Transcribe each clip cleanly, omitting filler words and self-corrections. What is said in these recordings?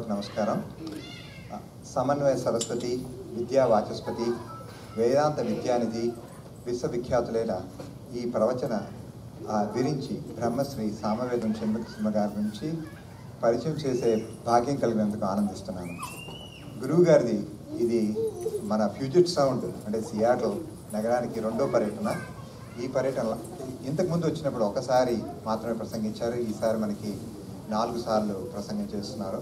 సభకు నమస్కారం. సమన్వయ సరస్వతి, విద్యా వాచస్పతి, వేదాంత విద్యానిధి, విశ్వవిఖ్యాతులైన ఈ ప్రవచన విరించి బ్రహ్మశ్రీ సామవేదం షణ్ముఖ గారి నుంచి పరిచయం చేసే భాగ్యం కలిగినందుకు ఆనందిస్తున్నాను. గురువు గారిది ఇది మన ఫ్యూజిట్ సౌండ్ అంటే సియాటల్ నగరానికి రెండో పర్యటన. ఈ పర్యటనలో ఇంతకుముందు వచ్చినప్పుడు ఒకసారి మాత్రమే ప్రసంగించారు. ఈసారి మనకి 4 సార్లు ప్రసంగం చేస్తున్నారు.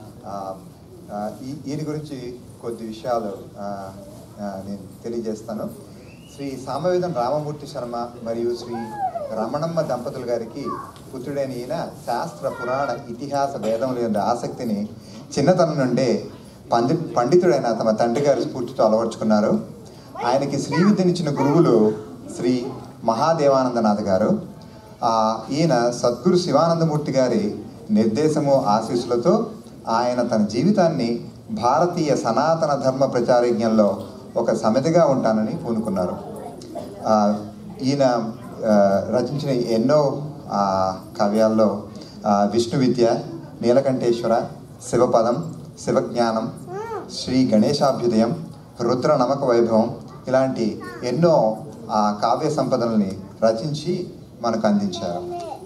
ఈయన గురించి కొద్ది విషయాలు నేను తెలియజేస్తాను. శ్రీ సామవేదం రామమూర్తి శర్మ మరియు శ్రీ రమణమ్మ దంపతుల గారికి పుత్రుడైన ఈయన శాస్త్ర, పురాణ, ఇతిహాస, వేదముల యొక్క ఆసక్తిని చిన్నతనం నుండే పండితుడైన తమ తండ్రి గారి స్ఫూర్తితో అలవర్చుకున్నారు. ఆయనకి శ్రీ విద్యనిచ్చిన గురువులు శ్రీ మహాదేవానందనాథ్ గారు. ఈయన సద్గురు శివానందమూర్తి గారి నిర్దేశము, ఆశీస్సులతో ఆయన తన జీవితాన్ని భారతీయ సనాతన ధర్మ ప్రచారజ్ఞంలో ఒక సమితిగా ఉంటానని పూనుకున్నారు. ఈయన రచించిన ఎన్నో కావ్యాల్లో విష్ణు విద్య, నీలకంఠేశ్వర, శివపదం, శివజ్ఞానం, శ్రీ గణేశాభ్యుదయం, రుద్ర నమక వైభవం ఇలాంటి ఎన్నో కావ్య సంపదల్ని రచించి మనకు అందించారు.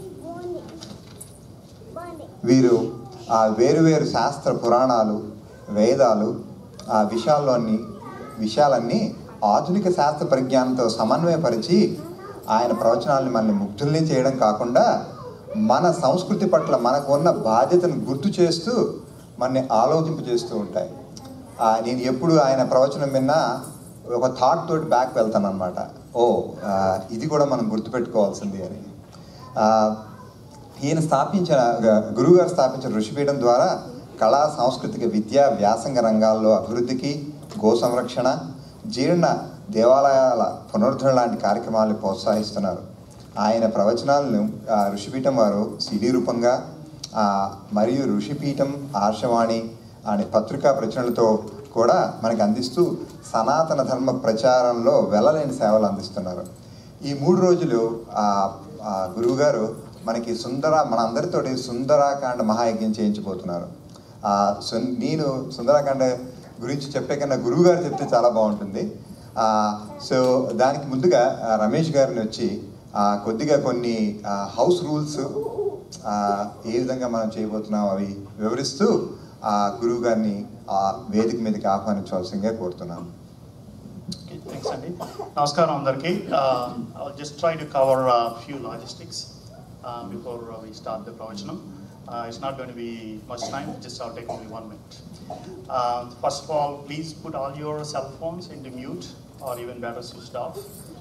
వీరు వేరువేరు శాస్త్ర, పురాణాలు, వేదాలు విషయాలన్నీ ఆధునిక శాస్త్ర పరిజ్ఞానంతో సమన్వయపరిచి ఆయన ప్రవచనాలని మనల్ని ముగ్ధుల్ని చేయడం కాకుండా మన సంస్కృతి పట్ల మనకు ఉన్న బాధ్యతను గుర్తు చేస్తూ మనని ఆలోచింప చేస్తూ ఉంటాయి. నేను ఎప్పుడు ఆయన ప్రవచనం విన్నా ఒక థాట్ తోటి బ్యాక్ వెళ్తాను అనమాట. ఇది కూడా మనం గుర్తుపెట్టుకోవాల్సింది అని. ఈయన గురువుగారు స్థాపించిన ఋషిపీఠం ద్వారా కళా, సాంస్కృతిక, విద్యా, వ్యాసంగ రంగాల్లో అభివృద్ధికి, గో సంరక్షణ, జీర్ణ దేవాలయాల పునరుద్ధరణ లాంటి కార్యక్రమాలను ప్రోత్సహిస్తున్నారు. ఆయన ప్రవచనాలను ఋషిపీఠం వారు సిడీ రూపంగా మరియు ఋషిపీఠం ఆర్షవాణి అనే పత్రికా ప్రచురణలతో కూడా మనకు అందిస్తూ సనాతన ధర్మ ప్రచారంలో వెళ్ళలేని సేవలు అందిస్తున్నారు. ఈ 3 రోజులు గురువుగారు మనకి మనందరితోటి సుందరాకాండ మహాయజ్ఞం చేయించబోతున్నారు. నేను సుందరాకాండ గురించి చెప్పే కన్నా గురువు గారు చెప్తే చాలా బాగుంటుంది. సో దానికి ముందుగా రమేష్ గారిని వచ్చి కొద్దిగా కొన్ని హౌస్ రూల్స్ ఏ విధంగా మనం చేయబోతున్నాం అవి వివరిస్తూ గురువు గారిని వేదిక మీదకి ఆహ్వానించవలసిందిగా కోరుతున్నాను. థ్యాంక్స్ అండి. నమస్కారం అందరికీ. Just try to cover few logistics before we start the pravachanam. It's not going to be much time, just I'll take only 1 minute. First of all, please put all your cell phones into mute or even better switched off.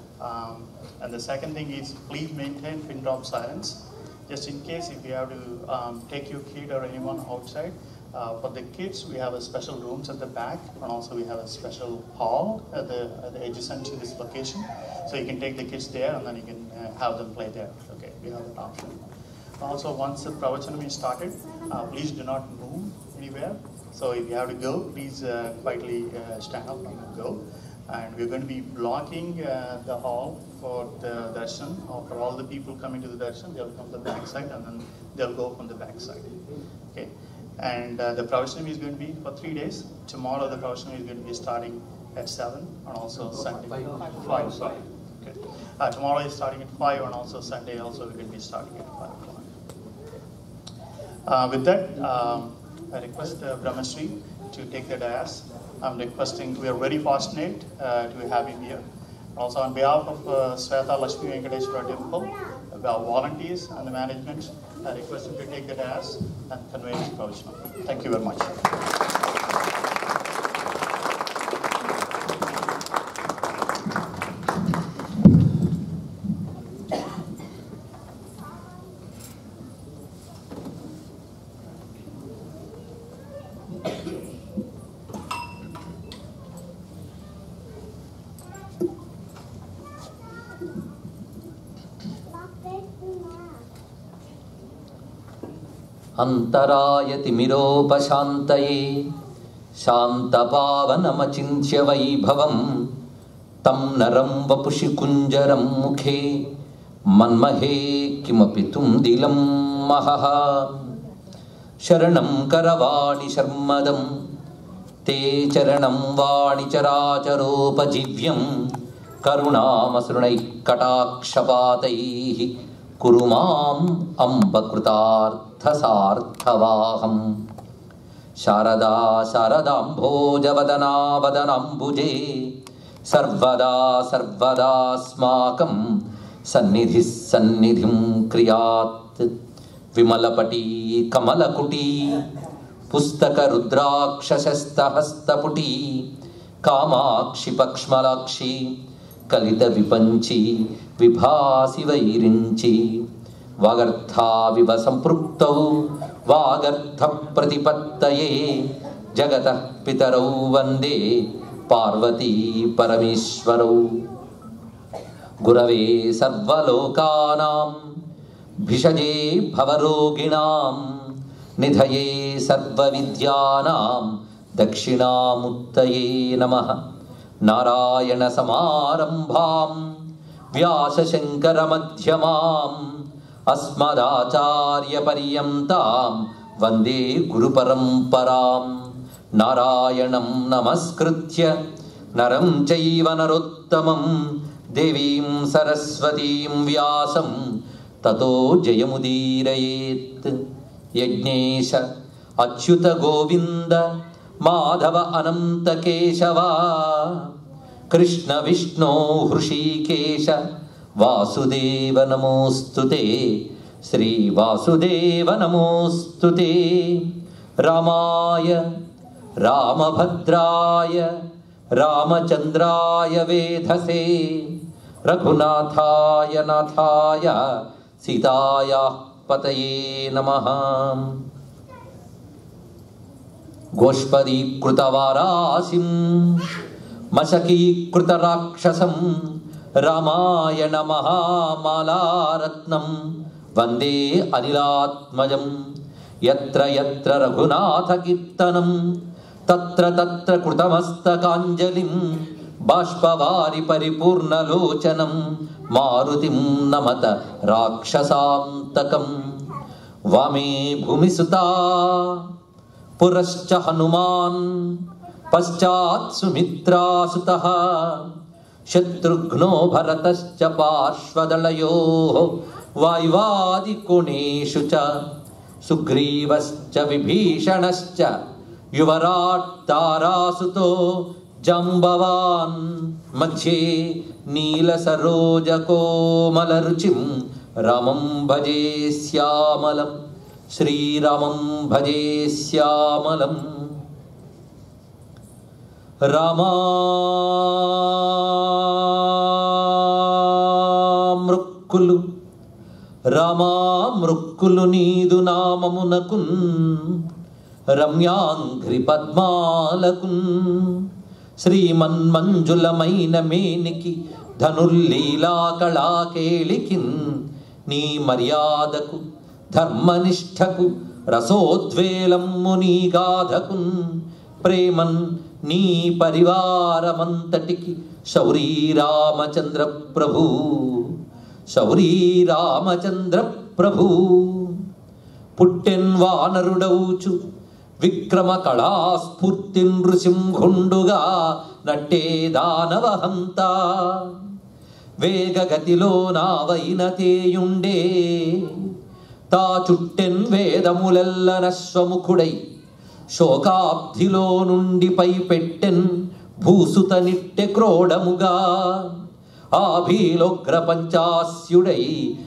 And the second thing is please maintain pin drop silence. Just in case if you have to take your kid or anyone outside. For the kids, we have a special rooms at the back, and also we have a special hall at the adjacent to this location. So you can take the kids there, and then you can have them play there. Okay, we have that option. Also, once the pravachanam is started, please do not move anywhere. So if you have to go, please quietly stand up and go. And we're going to be blocking the hall for the darshan. For all the people coming to the darshan, they'll come to the back side, and then they'll go from the back side. Okay. And the pravachanam is going to be for 3 days. Tomorrow the pravachanam is going to be starting at 7 and also Sunday 5. Sorry. Okay. Tomorrow is starting at 5 and also Sunday also we're going to be starting at 5 o'clock. With that, I request Brahmashri to take the dais. I'm requesting, we are very fortunate to have him here. Also on behalf of Sweta Lakshmi Venkateshwara Temple, our volunteers and the management, I request him to take the dais and convey his pravachanam. Thank you very much. అంతరాయతిమిరోపశాంతయే శాంతపావనమచింత్య వైభవం తం నరం వపుషి కుంజరం ముఖే మన్మహే కిమపి తుందిలం మహః శరణం కరవాణి శర్మదం తే చరణం వాణి చరాచరోపజీవ్యం కరుణామసృణైః కటాక్షపాతైః కురు మాం అంబకృతార్థసార్థవాహం. శారదా శారదాంభోజవదనా వదనాంబుజే సర్వదా సర్వదాస్మాకం సన్నిధిః సన్నిధిం క్రియాత్. విమలపటీ కమలకుటీ పుస్తక రుద్రాక్షశస్తహస్తపుటీ కామాక్షి పక్ష్మలాక్షి కలిత విపంచి విభాసి వైరించి వాగర్థావివ సంపృక్తౌ వాగర్థ ప్రతిపత్తయే జగతః పితరౌ వందే పార్వతీ పరమేశ్వరౌ. గురవే సర్వలోకానాం భిషజే భవరోగిణాం నిధయే సర్వవిద్యానాం దక్షిణాముత్తయే నమః. నారాయణ సమారంభాం వ్యాసశంకర మధ్యమాం అస్మదాచార్య పర్యంతాం వందే గురు పరంపరాం. నారాయణం నమస్కృత్య నరం చైవ నరోత్తమం దేవీం సరస్వతీం వ్యాసం తతో జయముదీరయేత్. యజ్ఞేశ అచ్యుత గోవింద మాధవ అనంత కేశవ కృష్ణ విష్ణో హృషీకేశ వాసుదేవ నమోస్తుతే. శ్రీ వాసుదేవ నమోస్తుతే. రామాయ రామభద్రాయ రామచంద్రాయ వేధసే రఘునాథాయ నాథాయ సీతాయాః పతయే నమః. గోష్పదీకృతవారాసిం మశకీకృతరాక్షసం రామాయణ మహామాలారత్నం వందే అనిలాత్మజం. యత్ర యత్ర రఘునాథ కీర్తనం తత్ర తత్ర కృతమస్తకాంజలిం బాష్పవారి పరిపూర్ణలోచనం మారుతిం నమత రాక్షసాంతకం. వామే భూమిసుతా పురశ్చ హనుమాన్ పశ్చాత్ సుమిత్రాసుతః శత్రుఘ్నో భరతశ్చ పార్శ్వదళయోః వాయువాదికోణేషు చ సుగ్రీవశ్చ విభీషణశ్చ యువరాట్ తారాసుతో జంబవాన్ మధ్యే నీలసరోజకోమలరుచిం రామం భజే శ్యామలం. శ్రీరామం భజే శ్యామలం. రామామృక్కులు రామామృక్కులు నీదు నామమునకున్ రమ్యాంఘ్రి పద్మాలకున్ శ్రీమన్మంజులమైన మేనికి ధనుర్లీలా కళాకేళికిన్ నీ మర్యాదకు ధర్మనిష్టకు రసోద్వేలమ్ము నీ గాధకున్ ప్రేమన్ నీ పరివారమంతటికి శౌరీ రామచంద్ర ప్రభు శౌరీ రామచంద్ర ప్రభు. పుట్టెన్ వానరుడౌచు విక్రమ కళాస్ఫూర్తి నృసింహుండుగా నట్టే దానవహంత వేగగతిలో నావైన తేయుండే తా చుట్టెన్ వేదములెల్ల నశ్వముఖుడై శోకాబ్ధిలో నుండి పై పెట్టెన్ భూసుత నిట్టె క్రోడముగా ఆభీలోగ్ర పంచాస్యుడై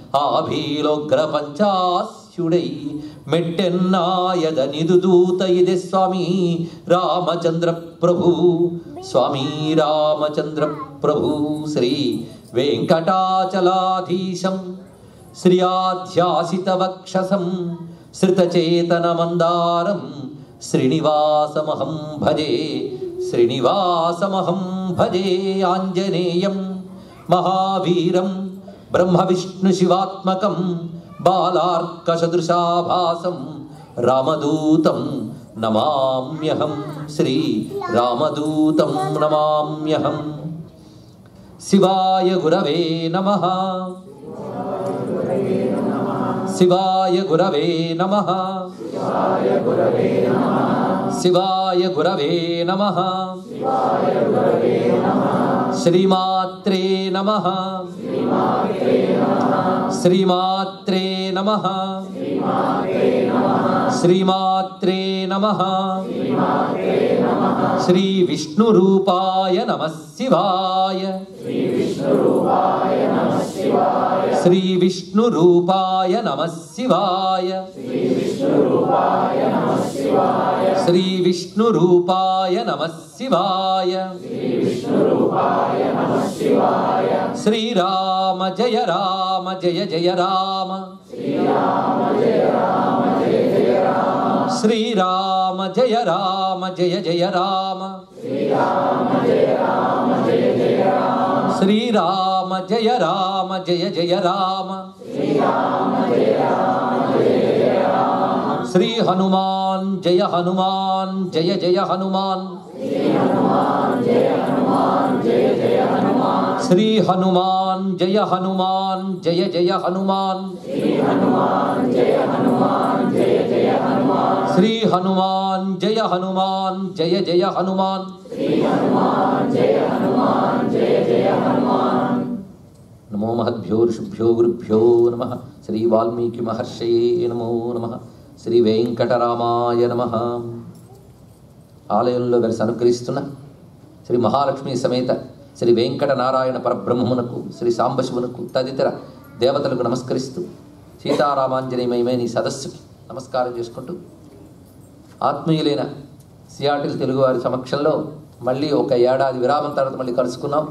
మెట్టెన్నాయద నిదుదూత ఇదే స్వామి రామచంద్ర ప్రభు స్వామి రామచంద్ర ప్రభు. శ్రీ వెంకటాచలాధీశం శ్రియాధ్యాసిత వక్షసం శ్రితచేతన మందారం శ్రీనివాసమహం భజే శ్రీనివాసమహం భజే. ఆంజనేయం మహావీరం బ్రహ్మ విష్ణు శివాత్మకం బాలార్కసదృశాభాసం రామదూతం నమామ్యహం. శ్రీ రామదూతం నమామ్యహం. శివాయ గురవే నమః. శివాయ గురవే నమః. శివాయ గురవే నమః శ్రీమాత్రే నమః శ్రీమాత్రే నమః శ్రీమాత్రే నమః శ్రీ విష్ణు రూపాయ నమః శివాయ శ్రీ విష్ణు రూపాయ నమః శివాయ శ్రీ విష్ణు రూపాయ నమః శివాయ శ్రీరామ జయ రామ జయ జయ రామ శ్రీరామ జయ రామ జయ జయ రామ శ్రీరామ జయ రామ జయ జయ రామ శ్రీ హనుమాన్ జయ హనుమాన్ జయ జయ హనుమాన్ శ్రీ హనుమాన్ జయ హనుమాన్ జయ జయ హనుమాన్ శ్రీ హనుమాన్ జయ హనుమాన్ జయ జయ హనుమాన్ నమో మహద్భ్యో ఋషిభ్యో గురుభ్యో నమః శ్రీ వాల్మీకి మహర్షయే నమో నమః శ్రీ వెంకటరామాయ నమః. ఆలయంలో వెలిసి అనుగ్రహిస్తున్న శ్రీ మహాలక్ష్మి సమేత శ్రీ వెంకట నారాయణ పరబ్రహ్మమునకు శ్రీ సాంబశివునకు తదితర దేవతలకు నమస్కరిస్తూ సీతారామాంజనేయమైన ఈ సదస్సుకి నమస్కారం చేసుకుంటూ ఆత్మీయులైన సియాటిల్ తెలుగువారి సమక్షంలో మళ్ళీ ఒక ఏడాది విరామం తర్వాత మళ్ళీ కలుసుకున్నాం.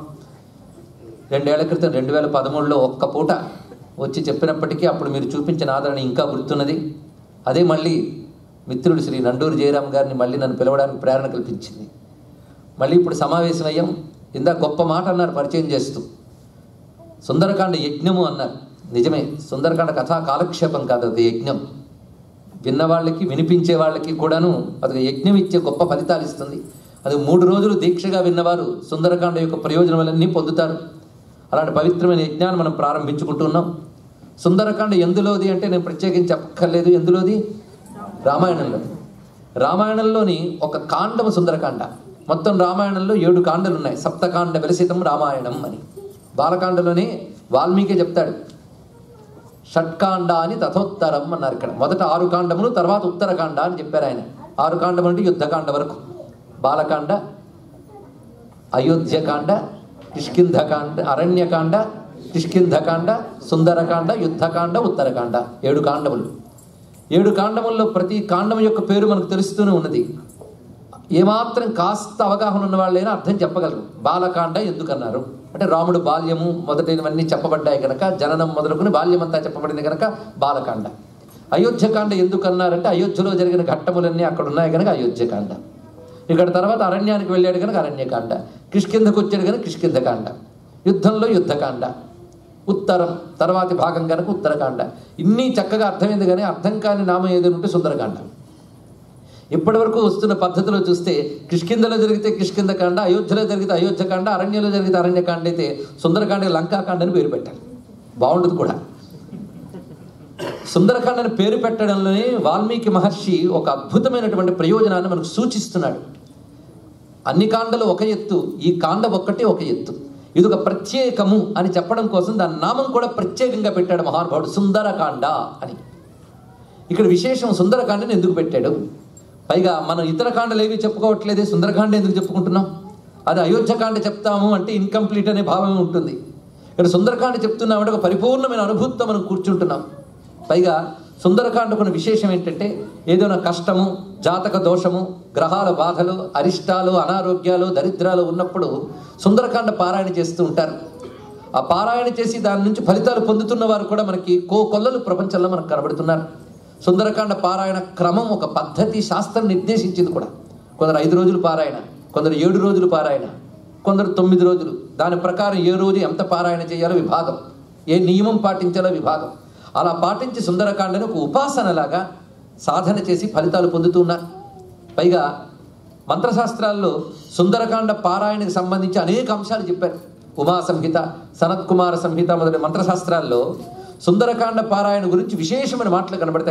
2 ఏళ్ల క్రితం 2013లో ఒక్క పూట వచ్చి చెప్పినప్పటికీ అప్పుడు మీరు చూపించిన ఆదరణ ఇంకా గుర్తున్నది. అదే మళ్ళీ మిత్రుడు శ్రీ నండూరి జయరాం గారిని మళ్ళీ నన్ను పిలవడానికి ప్రేరణ కల్పించింది. మళ్ళీ ఇప్పుడు సమావేశమయ్యాం. ఇందా గొప్ప మాట అన్నారు పరిచయం చేస్తూ, సుందరకాండ యజ్ఞము అన్నారు. నిజమే, సుందరకాండ కథా కాలక్షేపం కాదు, అది యజ్ఞం. విన్నవాళ్ళకి వినిపించే వాళ్ళకి కూడాను అది యజ్ఞం ఇచ్చే గొప్ప ఫలితాలు ఇస్తుంది. అది 3 రోజులు దీక్షగా విన్నవారు సుందరకాండ యొక్క ప్రయోజనములన్నీ పొందుతారు. అలాంటి పవిత్రమైన యజ్ఞాన్ని మనం ప్రారంభించుకుంటున్నాం. సుందరకాండ ఎందులోది అంటే నేను ప్రత్యేకించి చెప్పక్కర్లేదు. ఎందులోది? రామాయణంలో. రామాయణంలోని ఒక కాండము సుందరకాండ. మొత్తం రామాయణంలో 7 కాండలు ఉన్నాయి. సప్తకాండ విలసితం రామాయణం అని. బాలకాండలోనే వాల్మీకి చెప్తాడు. షట్కాండ అని తథోత్తరం అన్నారు. ఇక్కడ మొదట 6 కాండములు, తర్వాత ఉత్తరకాండ అని చెప్పారు ఆయన. 6 కాండము అంటే యుద్ధకాండ వరకు. బాలకాండ, అయోధ్యకాండ, కిష్కింధకాండ, అరణ్యకాండ, కిష్కింధకాండ, సుందరకాండ, యుద్ధకాండ, ఉత్తరకాండ. 7 కాండములు. 7 కాండముల్లో ప్రతి కాండము యొక్క పేరు మనకు తెలుస్తూనే ఉన్నది. ఏమాత్రం కాస్త అవగాహన ఉన్న వాళ్ళైనా అర్థం చెప్పగలరు. బాలకాండ ఎందుకన్నారు అంటే రాముడు బాల్యము మొదటైనవన్నీ చెప్పబడ్డాయి కనుక, జననం మొదలుకొని బాల్యమంతా చెప్పబడింది కనుక బాలకాండ. అయోధ్యకాండ ఎందుకన్నారంటే అయోధ్యలో జరిగిన ఘట్టములన్నీ అక్కడ ఉన్నాయి కనుక అయోధ్యకాండ. ఇక్కడ తర్వాత అరణ్యానికి వెళ్ళాడు కనుక అరణ్యకాండ. కిష్కింధకు వచ్చాడు కనుక కిష్కింధకాండ. యుద్ధంలో యుద్ధకాండ. ఉత్తరం తర్వాతి భాగం కనుక ఉత్తరకాండ. ఇన్ని చక్కగా అర్థమైంది. కానీ అర్థం కాని నామం ఏదైనా ఉంటే సుందరకాండ. ఇప్పటి వరకు వస్తున్న పద్ధతిలో చూస్తే కిష్కింధలో జరిగితే కిష్కింధకాండ, అయోధ్యలో జరిగితే అయోధ్యకాండ, అరణ్యంలో జరిగితే అరణ్యకాండ అయితే సుందరకాండ లంకాకాండ అని పేరు పెట్టాలి. బాగుంటుంది కూడా. సుందరకాండని పేరు పెట్టడంలోనే వాల్మీకి మహర్షి ఒక అద్భుతమైనటువంటి ప్రయోజనాన్ని మనకు సూచిస్తున్నాడు. అన్ని కాండలు ఒక ఎత్తు, ఈ కాండ ఒక్కటే ఒక ఎత్తు. ఇది ఒక ప్రత్యేకము అని చెప్పడం కోసం దాని నామం కూడా ప్రత్యేకంగా పెట్టాడు మహానుభావుడు, సుందరకాండ అని. ఇక్కడ విశేషం సుందరకాండని ఎందుకు పెట్టాడు? పైగా మనం ఇతర కాండలు ఏవి చెప్పుకోవట్లేదే, సుందరకాండ ఎందుకు చెప్పుకుంటున్నాం? అది అయోధ్యకాండ చెప్తాము అంటే ఇన్కంప్లీట్ అనే భావం ఉంటుంది. ఇక్కడ సుందరకాండ చెప్తున్నామంటే ఒక పరిపూర్ణమైన అనుభూతితో మనం కూర్చుంటున్నాం. పైగా సుందరకాండ కొన్ని విశేషం ఏంటంటే ఏదైనా కష్టము, జాతక దోషము, గ్రహాల బాధలు, అరిష్టాలు, అనారోగ్యాలు, దరిద్రాలు ఉన్నప్పుడు సుందరకాండ పారాయణ చేస్తూ ఉంటారు. ఆ పారాయణ చేసి దాని నుంచి ఫలితాలు పొందుతున్న వారు కూడా మనకి కోకొల్లలు ప్రపంచంలో మనకు కనబడుతున్నారు. సుందరకాండ పారాయణ క్రమం ఒక పద్ధతి, శాస్త్రం నిర్దేశించింది కూడా. కొందరు 5 రోజులు పారాయణ, కొందరు 7 రోజులు పారాయణ, కొందరు 9 రోజులు. దాని ప్రకారం ఏ రోజు ఎంత పారాయణ చేయాలో విభాగం, ఏ నియమం పాటించాలో విభాగం. అలా పాటించి సుందరకాండని ఒక ఉపాసనలాగా సాధన చేసి ఫలితాలు పొందుతున్నారు. పైగా మంత్రశాస్త్రాల్లో సుందరకాండ పారాయణకు సంబంధించి అనేక అంశాలు చెప్పారు. ఉమా సంహిత, సనత్కుమార సంహిత మొదటి మంత్రశాస్త్రాల్లో సుందరకాండ పారాయణ గురించి విశేషమైన మాటలు కనబడతాయి.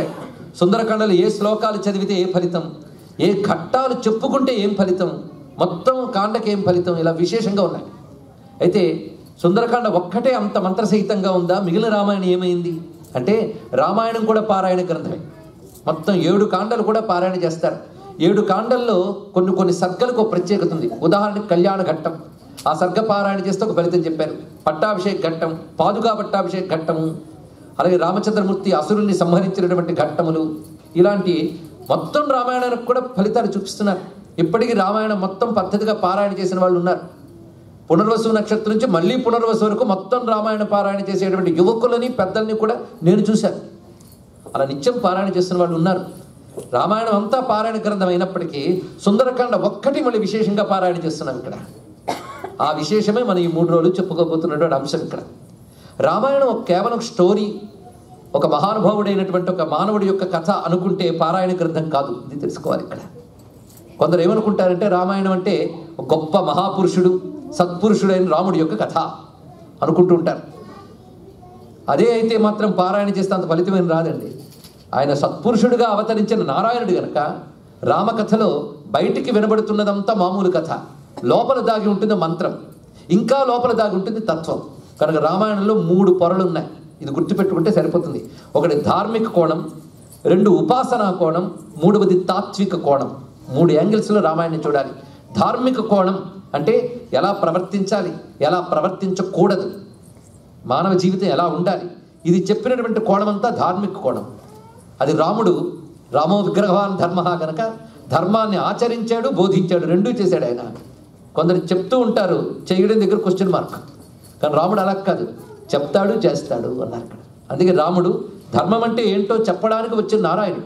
సుందరకాండలో ఏ శ్లోకాలు చదివితే ఏ ఫలితం, ఏ ఘట్టాలు చెప్పుకుంటే ఏం ఫలితం, మొత్తం కాండకి ఏం ఫలితం, ఇలా విశేషంగా ఉన్నాయి. అయితే సుందరకాండ ఒక్కటే అంత మంత్రసహితంగా ఉందా? మిగిలిన రామాయణం ఏమైంది అంటే, రామాయణం కూడా పారాయణ గ్రంథమే. మొత్తం 7 కాండలు కూడా పారాయణ చేస్తారు. 7 కాండల్లో కొన్ని సర్గలకు ఒక ప్రత్యేకత ఉంది. ఉదాహరణకి కళ్యాణ ఘట్టం, ఆ సర్గ పారాయణ చేస్తే ఒక ఫలితం చెప్పారు. పట్టాభిషేక ఘట్టం, పాదుకా పట్టాభిషేక ఘట్టము, అలాగే రామచంద్రమూర్తి అసురుల్ని సంహరించినటువంటి ఘట్టములు, ఇలాంటి మొత్తం రామాయణానికి కూడా ఫలితాలు చూపిస్తున్నారు. ఇప్పటికీ రామాయణం మొత్తం పద్ధతిగా పారాయణ చేసిన వాళ్ళు ఉన్నారు. పునర్వసు నక్షత్రం నుంచి మళ్ళీ పునర్వసు వరకు మొత్తం రామాయణ పారాయణ చేసేటువంటి యువకులని పెద్దల్ని కూడా నేను చూశాను. అలా నిత్యం పారాయణ చేస్తున్న వాళ్ళు ఉన్నారు. రామాయణం అంతా పారాయణ గ్రంథం అయినప్పటికీ సుందరకాండ ఒక్కటి మళ్ళీ విశేషంగా పారాయణ చేస్తున్నాం ఇక్కడ. ఆ విశేషమే మనం ఈ 3 రోజులు చెప్పుకోబోతున్నటువంటి అంశం ఇక్కడ. రామాయణం కేవలం స్టోరీ, ఒక మహానుభావుడైనటువంటి ఒక మానవుడి యొక్క కథ అనుకుంటే పారాయణ గ్రంథం కాదు. ఇది తెలుసుకోవాలి ఇక్కడ. కొందరు ఏమనుకుంటారంటే రామాయణం అంటే ఒక గొప్ప మహాపురుషుడు, సత్పురుషుడైన రాముడి యొక్క కథ అనుకుంటూ ఉంటారు. అదే అయితే మాత్రం పారాయణ చేస్తే అంత ఫలితమైన రాదండి. ఆయన సత్పురుషుడిగా అవతరించిన నారాయణుడు గనక రామకథలో బయటికి వినబడుతున్నదంతా మామూలు కథ, లోపల దాగి ఉంటుంది మంత్రం, ఇంకా లోపల దాగి ఉంటుంది తత్వం. కనుక రామాయణంలో 3 పొరలు ఉన్నాయి. ఇది గుర్తుపెట్టుకుంటే సరిపోతుంది. ఒకటి ధార్మిక కోణం, 2 ఉపాసనా కోణం, 3వది తాత్విక కోణం. 3 యాంగిల్స్లో రామాయణం చూడాలి. ధార్మిక కోణం అంటే ఎలా ప్రవర్తించాలి, ఎలా ప్రవర్తించకూడదు, మానవ జీవితం ఎలా ఉండాలి, ఇది చెప్పినటువంటి కోణం అంతా ధార్మిక కోణం. అది రామో విగ్రహవాన్ ధర్మ గనక ధర్మాన్ని ఆచరించాడు, బోధించాడు, 2 చేశాడు ఆయన. కొందరు చెప్తూ ఉంటారు, చేయడం దగ్గర క్వశ్చన్ మార్క్. కానీ రాముడు అలా కాదు, చెప్తాడు చేస్తాడు అన్నారు ఇక్కడ. అందుకే రాముడు ధర్మం అంటే ఏంటో చెప్పడానికి వచ్చిన నారాయణుడు.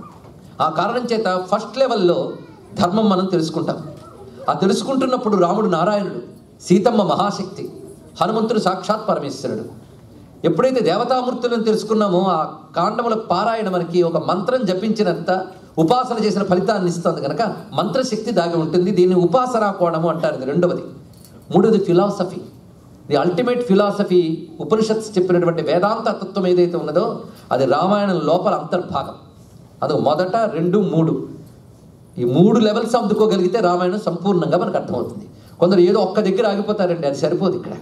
ఆ కారణం చేత ఫస్ట్ లెవెల్లో ధర్మం మనం తెలుసుకుంటాం. ఆ తెలుసుకుంటున్నప్పుడు రాముడు నారాయణుడు, సీతమ్మ మహాశక్తి, హనుమంతుడు సాక్షాత్ పరమేశ్వరుడు. ఎప్పుడైతే దేవతామూర్తులను తెలుసుకున్నామో ఆ కాండముల పారాయణ మనకి ఒక మంత్రం జపించినంత ఉపాసన చేసిన ఫలితాన్ని ఇస్తుంది కనుక మంత్రశక్తి దాగి ఉంటుంది. దీన్ని ఉపాసనా కోణము అంటారు. ఇది 2వది. 3వది philosophy. The ultimate philosophy, Upanishads చెప్పినటువంటి వేదాంత తత్వం ఏదైతే ఉన్నదో అది రామాయణం లోపల అంతర్భాగం. అది 1, 2, 3 ఈ 3 లెవెల్స్ అందుకోగలిగితే రామాయణం సంపూర్ణంగా మనకు అర్థమవుతుంది. కొందరు ఏదో ఒక్క దగ్గర ఆగిపోతారండి, అది సరిపోదు. ఇక్కడ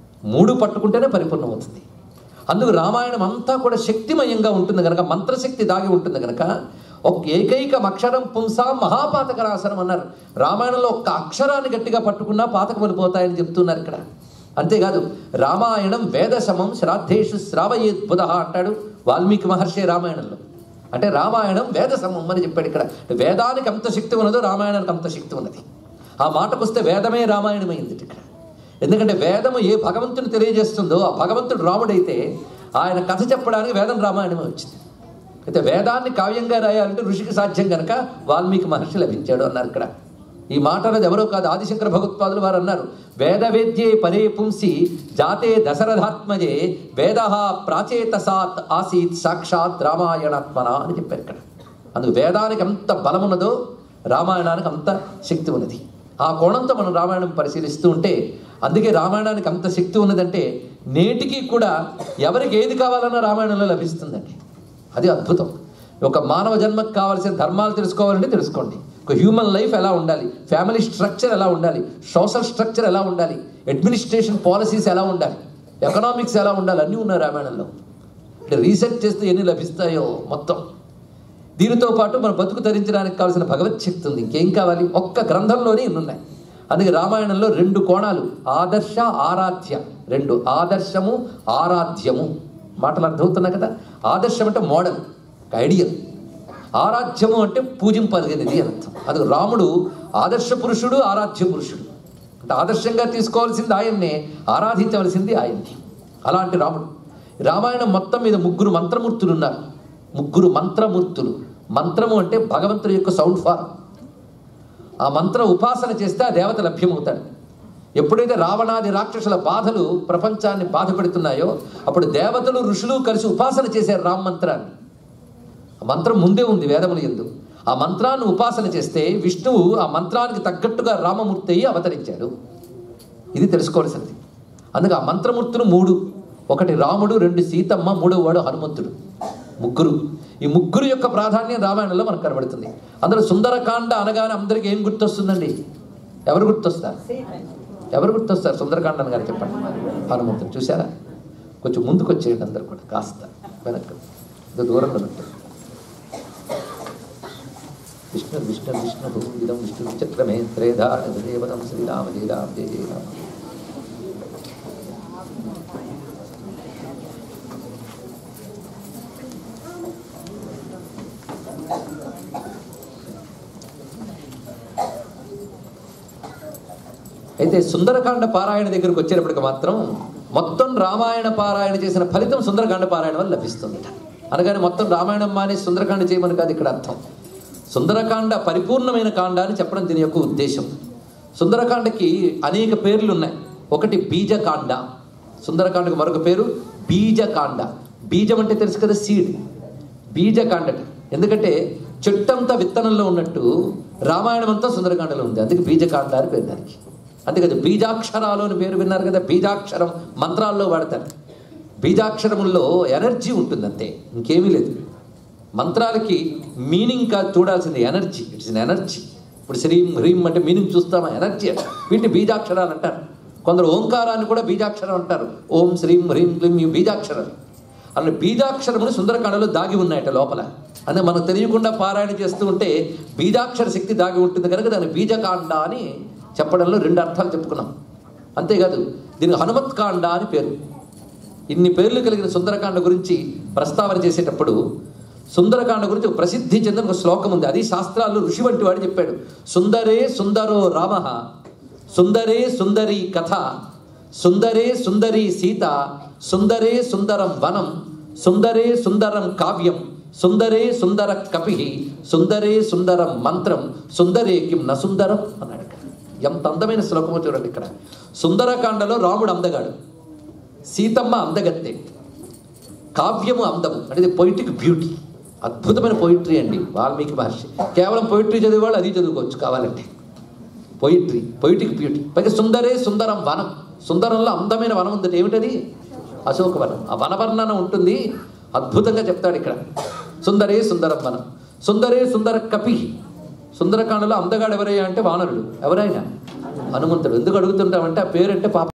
3 పట్టుకుంటేనే పరిపూర్ణం అవుతుంది. అందుకు రామాయణం అంతా కూడా శక్తిమయంగా ఉంటుంది కనుక, మంత్రశక్తి దాగి ఉంటుంది కనుక ఒక ఏకైక అక్షరం పుంసా మహాపాతకరాసనం అన్నారు. రామాయణంలో ఒక్క అక్షరాన్ని గట్టిగా పట్టుకున్నా పాతకం వెళ్ళిపోతాయని చెప్తున్నారు ఇక్కడ. అంతేకాదు రామాయణం వేదశమం శ్రాద్ధేషు శ్రావయేద్బుధ అంటాడు వాల్మీకి మహర్షి రామాయణంలో. అంటే రామాయణం వేదశమం అని చెప్పాడు ఇక్కడ. వేదానికి అంత శక్తి ఉన్నదో రామాయణానికి అంత శక్తి ఉన్నది. ఆ మాటకు వస్తే వేదమే రామాయణమైంది ఇక్కడ. ఎందుకంటే వేదము ఏ భగవంతుని తెలియజేస్తుందో ఆ భగవంతుడు రాముడైతే ఆయన కథ చెప్పడానికి వేదం రామాయణమే వచ్చింది. అయితే వేదాన్ని కావ్యంగా రాయాలంటే ఋషికి సాధ్యం కనుక వాల్మీకి మహర్షి లభించాడు అన్నారు ఇక్కడ. ఈ మాట అనేది ఎవరో కాదు, ఆదిశంకర భగవత్పాదులు వారు అన్నారు. వేదవేద్యే పరే పుంసి జాతే దశరథాత్మజే వేద ప్రాచేతసాత్ ఆసీత్ సాక్షాత్ రామాయణాత్మన అని చెప్పారు ఇక్కడ. అందుకు వేదానికి అంత బలమున్నదో రామాయణానికి అంత శక్తి ఉన్నది. ఆ కోణంతో మనం రామాయణం పరిశీలిస్తూ ఉంటే, అందుకే రామాయణానికి అంత శక్తి ఉన్నదంటే నేటికి కూడా ఎవరికి ఏది కావాలన్నా రామాయణంలో లభిస్తుందండి. అది అద్భుతం. ఒక మానవ జన్మకు కావాల్సిన ధర్మాలు తెలుసుకోవాలంటే తెలుసుకోండి. ఒక హ్యూమన్ లైఫ్ ఎలా ఉండాలి, ఫ్యామిలీ స్ట్రక్చర్ ఎలా ఉండాలి, సోషల్ స్ట్రక్చర్ ఎలా ఉండాలి, అడ్మినిస్ట్రేషన్ పాలసీస్ ఎలా ఉండాలి, ఎకనామిక్స్ ఎలా ఉండాలి, అన్నీ ఉన్నాయి రామాయణంలో. అంటే రీసెర్చ్ చేస్తే ఎన్ని లభిస్తాయో మొత్తం. దీనితో పాటు మన బతుకు ధరించడానికి కావాల్సిన భగవత్ శక్తి ఉంది. ఇంకేం కావాలి? ఒక్క గ్రంథంలోనే ఇన్ని ఉన్నాయి. అందుకే రామాయణంలో 2 కోణాలు, ఆదర్శ ఆరాధ్య. 2 ఆదర్శము ఆరాధ్యము. మాటలు అర్థమవుతున్నాయి కదా. ఆదర్శం అంటే మోడల్, ఐడియల్. ఆరాధ్యము అంటే పూజింపలిగినది అని అర్థం. అది రాముడు ఆదర్శ పురుషుడు, ఆరాధ్య పురుషుడు. అంటే ఆదర్శంగా తీసుకోవాల్సింది ఆయన్నే, ఆరాధించవలసింది ఆయన్ని. అలాంటి రాముడు. రామాయణం మొత్తం మీద 3 మంత్రమూర్తులు ఉన్నారు. 3 మంత్రమూర్తులు. మంత్రము అంటే భగవంతుడి యొక్క సౌండ్ ఫార్మ్. ఆ మంత్ర ఉపాసన చేస్తే ఆ దేవత లభ్యమవుతాడు. ఎప్పుడైతే రావణాది రాక్షసుల బాధలు ప్రపంచాన్ని బాధ పెడుతున్నాయో అప్పుడు దేవతలు ఋషులు కలిసి ఉపాసన చేశారు రామ మంత్రాన్ని. ఆ మంత్రం ముందే ఉంది వేదముల యందు. ఆ మంత్రాన్ని ఉపాసన చేస్తే విష్ణువు ఆ మంత్రానికి తగ్గట్టుగా రామమూర్తి అయ్యి అవతరించాడు. ఇది తెలుసుకోవాల్సినది. అందుకే ఆ మంత్రమూర్తులు 3. ఒకటి రాముడు, 2 సీతమ్మ, 3వ వాడు హనుమంతుడు. ముగ్గురు. ఈ ముగ్గురు యొక్క ప్రాధాన్యం రామాయణంలో మనకు కనబడుతుంది. అందులో సుందరకాండ అనగానే అందరికీ ఏం గుర్తొస్తుందండి? ఎవరు గుర్తొస్తారు? ఎవరు గుర్తొస్తారు సుందరకాండ అనగానే? చెప్పండి. హనుమంతుడు. చూసారా? కొంచెం ముందుకు వచ్చేయండి అందరు కూడా, కాస్త వెనక్కి, ఇది దూరంగా ఉంటుంది. విష్ణు విష్ణు విష్ణు ఇదం విష్ణు విచక్రమే త్రేధాదేవతం శ్రీరామ జయ రామ జయ జయ రామ. అయితే సుందరకాండ పారాయణ దగ్గరకు వచ్చేటప్పటికి మాత్రం మొత్తం రామాయణ పారాయణ చేసిన ఫలితం సుందరకాండ పారాయణ వల్ల లభిస్తుంది. అనగానే మొత్తం రామాయణం మానే సుందరకాండ చేయమని కాదు ఇక్కడ అర్థం. సుందరకాండ పరిపూర్ణమైన కాండ అని చెప్పడం దీని యొక్క ఉద్దేశం. సుందరకాండకి అనేక పేర్లు ఉన్నాయి. ఒకటి బీజకాండ. సుందరకాండకు మరొక పేరు బీజకాండ. బీజం అంటే తెలుసు కదా, సీడ్. బీజకాండ ఎందుకంటే చెట్టంతా విత్తనంలో ఉన్నట్టు రామాయణం అంతా సుందరకాండలో ఉంది, అందుకే బీజకాండ అని పేరు దానికి. అంతేకాదు బీజాక్షరాలు అని పేరు విన్నారు కదా, బీజాక్షరం మంత్రాల్లో వాడతారు. బీజాక్షరముల్లో ఎనర్జీ ఉంటుంది అంతే, ఇంకేమీ లేదు. మంత్రాలకి మీనింగ్ కాదు చూడాల్సింది, ఎనర్జీ. It's an energy. ఇప్పుడు శ్రీం హ్రీం అంటే మీనింగ్ చూస్తామా? ఎనర్జీ. వీటిని బీజాక్షరాలు అంటారు. కొందరు ఓంకారాన్ని కూడా బీజాక్షరం అంటారు. ఓం శ్రీం హ్రీం క్లీం ఇవి బీజాక్షరాలు. అలా బీజాక్షరములు సుందరకాండలో దాగి ఉన్నాయట లోపల. అంటే మనకు తెలియకుండా పారాయణ చేస్తూ ఉంటే బీజాక్షర శక్తి దాగి ఉంటుంది కనుక దాన్ని బీజకాండ అని చెప్పడంలో రెండు అర్థాలు చెప్పుకున్నాం. అంతేకాదు దీనికి హనుమత్కాండ అని పేరు. ఇన్ని పేర్లు కలిగిన సుందరకాండ గురించి ప్రస్తావన చేసేటప్పుడు సుందరకాండ గురించి ఒక ప్రసిద్ధి చెందిన ఒక శ్లోకం ఉంది. అది శాస్త్రాల్లో ఋషి వంటి వాడు చెప్పాడు. సుందరే సుందరో రామ, సుందరే సుందరీ కథ, సుందరే సుందరీ సీత, సుందరే సుందరం వనం, సుందరే సుందరం కావ్యం, సుందరే సుందర కపి, సుందరే సుందరం మంత్రం, సుందరే కిం న సుందరం అన్నాడు. ఎంత అందమైన శ్లోకమో చూడండి. ఇక్కడ సుందరకాండలో రాముడు అందగాడు, సీతమ్మ అందగత్తె, కావ్యము అందము. అంటే పొయిటిక్ బ్యూటీ, అద్భుతమైన పొయిట్రీ అండి. వాల్మీకి మహర్షి కేవలం పొయిట్రీ చదివేవాళ్ళు అది చదువుకోవచ్చు కావాలంటే. Poetic beauty. పైగా సుందరే సుందరం వనం, సుందరంలో అందమైన వనం ఉందంటే ఏమిటది? అశోకవనం. ఆ వనవర్ణన ఉంటుంది, అద్భుతంగా చెప్తాడు ఇక్కడ. సుందరే సుందరం వనం, సుందరే సుందర కపి. సుందరకాండలో అందగాడు ఎవరయ్యా అంటే వానరుడు. ఎవరైనా హనుమంతుడు. ఎందుకు అడుగుతుంటామంటే ఆ పేరంటే పాప